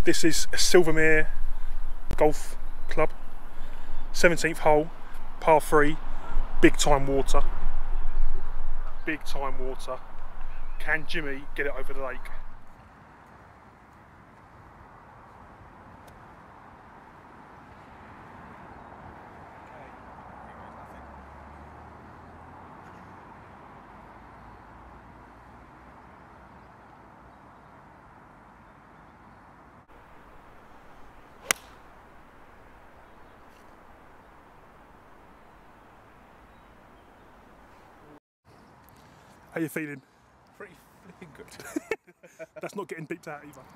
This is Silvermere Golf Club, 17th hole, par 3, big time water. Big time water. Can Jimmy get it over the lake? How you feeling? Pretty flipping good. That's not getting beeped out either.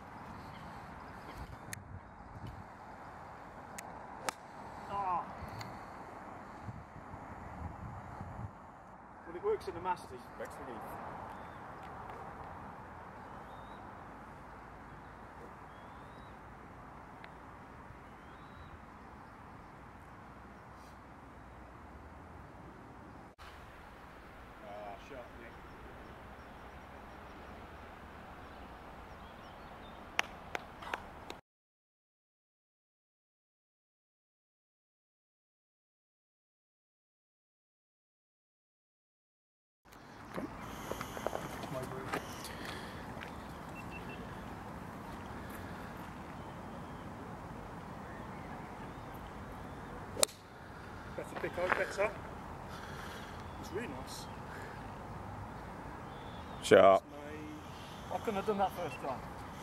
Oh. Well, it works in the Masters, Rex Relief. Shot, Nick. Better pick out, better. It's really nice. Sharp. I couldn't have done that first time.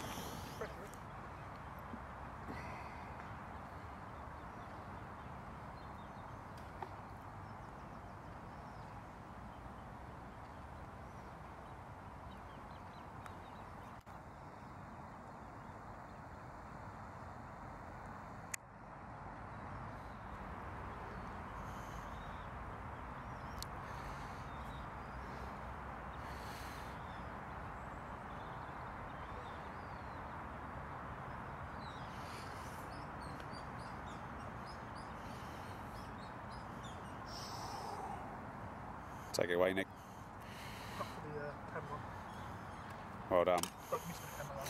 Take it away, Nick. Up for the camera. Well done. Don't miss the camera.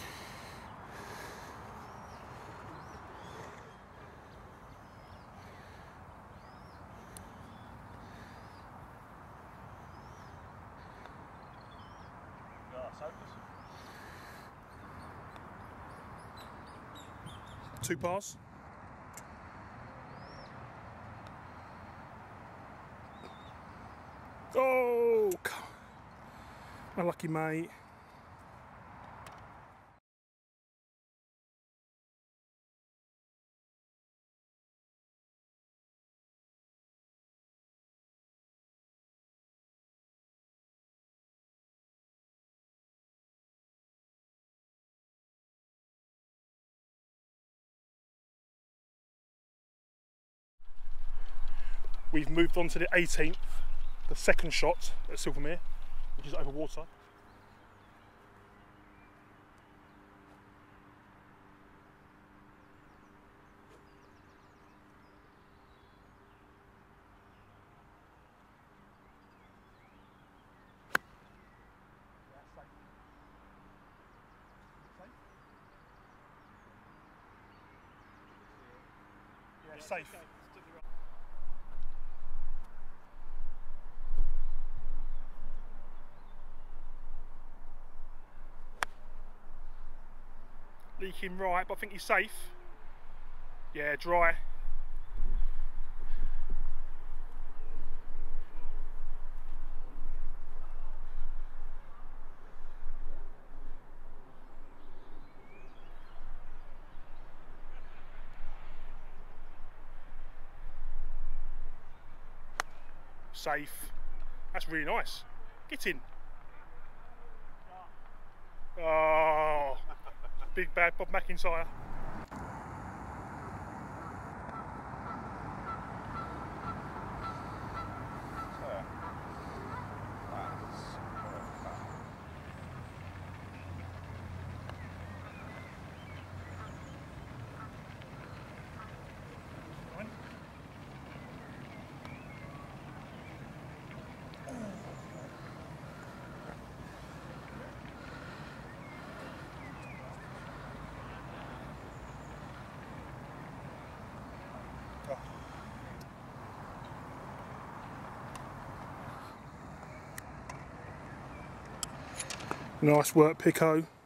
Two pars. Oh, my lucky mate. We've moved on to the 18th, the second shot at Silvermere, which is over water. Yeah, safe. Leaking right, but I think he's safe. Yeah, dry. Safe. That's really nice. Get in. Oh, big bad Bob McIntyre. Nice work, Pico.